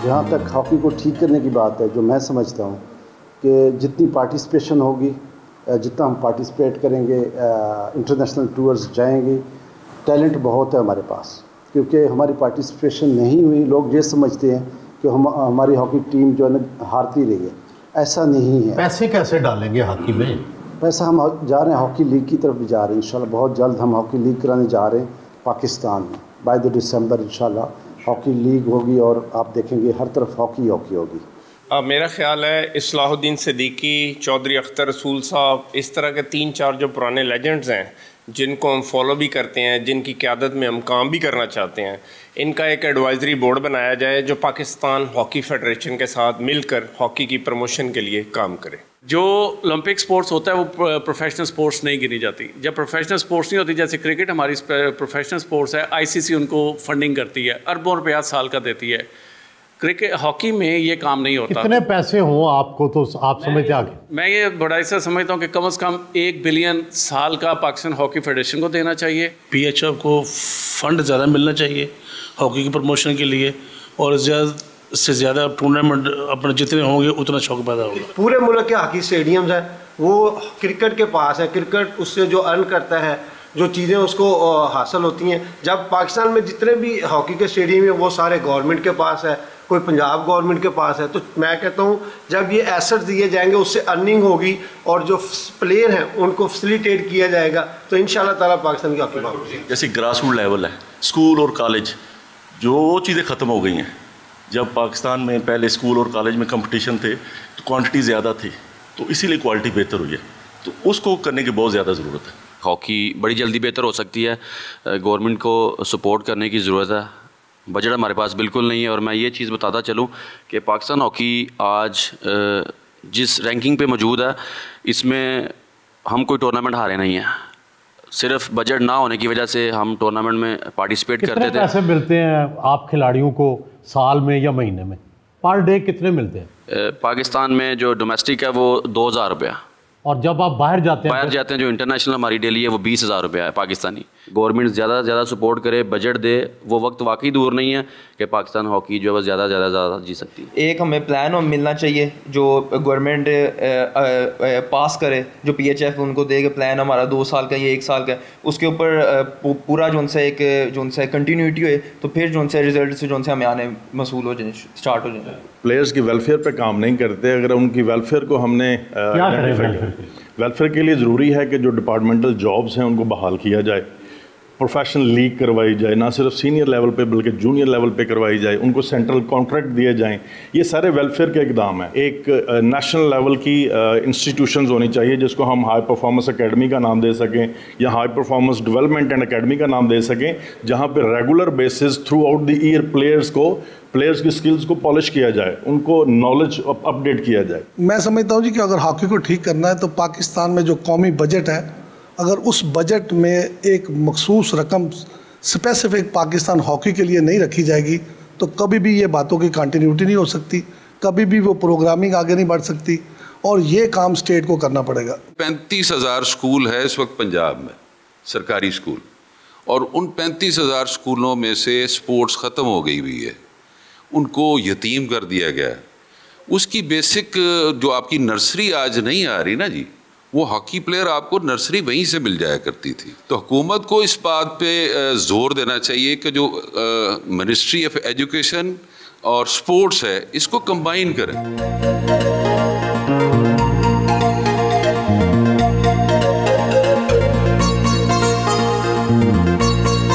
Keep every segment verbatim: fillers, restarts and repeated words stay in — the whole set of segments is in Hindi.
जहाँ तक हॉकी को ठीक करने की बात है, जो मैं समझता हूँ कि जितनी पार्टिसिपेशन होगी, जितना हम पार्टिसिपेट करेंगे, इंटरनेशनल टूर्स जाएंगे, टैलेंट बहुत है हमारे पास। क्योंकि हमारी पार्टिसिपेशन नहीं हुई, लोग ये समझते हैं कि हम हमारी हॉकी टीम जो है ना हारती रही है, ऐसा नहीं है। पैसे कैसे डालेंगे हॉकी में? पैसा हम जा रहे हैं, हॉकी लीग की तरफ भी जा रहे हैं इंशाल्लाह। बहुत जल्द हम हॉकी लीग कराने जा रहे हैं पाकिस्तान में। बाय द दिसंबर इंशाल्लाह हॉकी लीग होगी और आप देखेंगे हर तरफ हॉकी हॉकी होगी। आ, मेरा ख्याल है इस्लाहुद्दीन सिद्दीकी, चौधरी अख्तर रसूल साहब, इस तरह के तीन चार जो पुराने लेजेंड्स हैं जिनको हम फॉलो भी करते हैं, जिनकी क़यादत में हम काम भी करना चाहते हैं, इनका एक एडवाइजरी बोर्ड बनाया जाए जो पाकिस्तान हॉकी फेडरेशन के साथ मिलकर हॉकी की प्रमोशन के लिए काम करे। जो ओलंपिक स्पोर्ट्स होता है वो प्रोफेशनल स्पोर्ट्स नहीं गिनी जाती। जब प्रोफेशनल स्पोर्ट्स नहीं होती, जैसे क्रिकेट हमारी प्रोफेशनल स्पोर्ट्स है, आईसीसी उनको फंडिंग करती है, अरबों रुपया साल का देती है। क्रिकेट हॉकी में ये काम नहीं होता। कितने पैसे हों आपको तो आप समझते आगे? मैं ये बड़ा ऐसा समझता हूँ कि कम से कम एक बिलियन साल का पाकिस्तान हॉकी फेडरेशन को देना चाहिए। पीएचएफ को फंड ज़्यादा मिलना चाहिए हॉकी की प्रमोशन के लिए, और ज़्यादा से ज़्यादा टूर्नामेंट अपने जितने होंगे उतना शौक पैदा होगा। पूरे मुल्क के हॉकी स्टेडियम्स हैं वो क्रिकेट के पास है। क्रिकेट उससे जो अर्न करता है, जो चीज़ें उसको हासिल होती हैं, जब पाकिस्तान में जितने भी हॉकी के स्टेडियम हैं वो सारे गवर्नमेंट के पास है, कोई पंजाब गवर्नमेंट के पास है। तो मैं कहता हूँ जब ये एसेट्स दिए जाएंगे उससे अर्निंग होगी और जो प्लेयर हैं उनको फैसिलिटेट किया जाएगा, तो इंशाल्लाह ताला पाकिस्तान की हॉकी बढ़ेगी। जैसे ग्रास रूट लेवल है, स्कूल और कॉलेज, जो चीज़ें ख़त्म हो गई हैं। जब पाकिस्तान में पहले स्कूल और कॉलेज में कंपटीशन थे तो क्वांटिटी ज़्यादा थी, तो इसीलिए क्वालिटी बेहतर हुई है, तो उसको करने की बहुत ज़्यादा ज़रूरत है। हॉकी बड़ी जल्दी बेहतर हो सकती है, गवर्नमेंट को सपोर्ट करने की ज़रूरत है। बजट हमारे पास बिल्कुल नहीं है। और मैं ये चीज़ बताता चलूँ कि पाकिस्तान हॉकी आज जिस रैंकिंग पे मौजूद है, इसमें हम कोई टूर्नामेंट हारे नहीं हैं। सिर्फ बजट ना होने की वजह से हम टूर्नामेंट में पार्टिसिपेट करते थे। कितने पैसे मिलते हैं आप खिलाड़ियों को साल में या महीने में? पर डे कितने मिलते हैं? पाकिस्तान में जो डोमेस्टिक है वो दो हज़ार रुपया, और जब आप बाहर जाते हैं बाहर जाते हैं जो इंटरनेशनल हमारी डेली है वो बीस हज़ार रुपया है पाकिस्तानी। गवर्नमेंट ज़्यादा से ज़्यादा सपोर्ट करे, बजट दे, वो वक्त वाकई दूर नहीं है कि पाकिस्तान हॉकी जो है ज़्यादा से ज़्यादा ज़्यादा जी सकती है। एक हमें प्लान और मिलना चाहिए जो गवर्नमेंट पास करे, जो पीएचएफ उनको देगा प्लान हमारा दो साल का या एक साल का, उसके ऊपर पूरा जो उनसे एक जो उनसे कंटिन्यूटी हो, तो फिर जो उनसे रिजल्ट से जो उनसे हमें आने मसूल हो जाए, स्टार्ट हो जाए। प्लेयर्स की वेलफेयर पे काम नहीं करते। अगर उनकी वेलफेयर को हमने वेलफेयर के लिए ज़रूरी है कि जो डिपार्टमेंटल जॉब्स हैं उनको बहाल किया जाए, प्रोफेशनल लीग करवाई जाए, ना सिर्फ सीनियर लेवल पे बल्कि जूनियर लेवल पे करवाई जाए, उनको सेंट्रल कॉन्ट्रैक्ट दिए जाएं। ये सारे वेलफेयर के इकदाम हैं। एक नेशनल लेवल की इंस्टीट्यूशंस होनी चाहिए जिसको हम हाई परफॉर्मेंस एकेडमी का नाम दे सकें या high performance development and academy का नाम दे सकें, जहाँ पर regular basis throughout the year players को प्लेयर्स की स्किल्स को पॉलिश किया जाए, उनको नॉलेज अपडेट किया जाए। मैं समझता हूँ जी कि अगर हॉकी को ठीक करना है तो पाकिस्तान में जो कौमी बजट है, अगर उस बजट में एक मखसूस रकम स्पेसिफिक पाकिस्तान हॉकी के लिए नहीं रखी जाएगी तो कभी भी ये बातों की कंटिन्यूटी नहीं हो सकती, कभी भी वो प्रोग्रामिंग आगे नहीं बढ़ सकती, और ये काम स्टेट को करना पड़ेगा। पैंतीस हज़ार स्कूल है इस वक्त पंजाब में, सरकारी स्कूल, और उन पैंतीस हज़ार स्कूलों में से स्पोर्ट्स ख़त्म हो गई हुई है, उनको यतीम कर दिया गया है। उसकी बेसिक जो आपकी नर्सरी आज नहीं आ रही ना जी, वो हॉकी प्लेयर आपको नर्सरी वहीं से मिल जाया करती थी। तो हुकूमत को इस बात पे ज़ोर देना चाहिए कि जो मिनिस्ट्री ऑफ एजुकेशन और स्पोर्ट्स है इसको कंबाइन करें।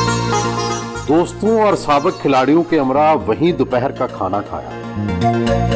दोस्तों और साबिक खिलाड़ियों के हमरा वहीं दोपहर का खाना खाया।